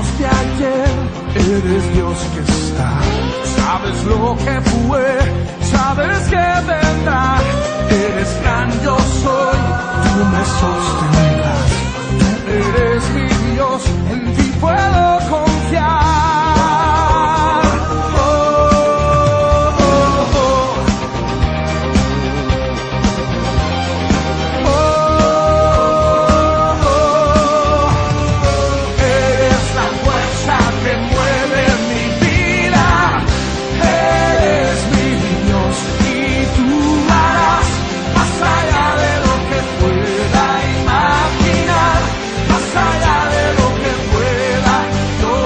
Dios de ayer, eres Dios que está. Sabes lo que fue, sabes que vendrá. Eres gran, yo soy, tú me sostendrás. Tú eres mi Dios, en ti puedo confiar. Oh, oh, oh. Oh, oh. Eres la fuerza que mueve mi vida. Eres mi Dios y tú harás más allá de lo que pueda imaginar, más allá de lo que pueda yo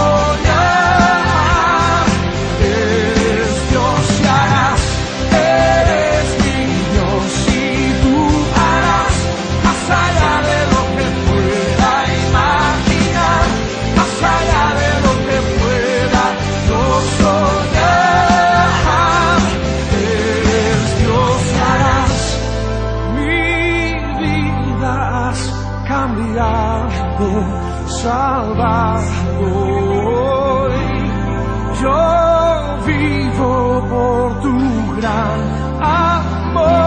soñar. Eres Dios y harás, eres mi Dios y tú harás más allá de lo que pueda imaginar, más allá de lo que pueda yo soñar. Eres Dios y harás, mi vida has cambiado, salvado hoy. Yo vivo por tu gran amor.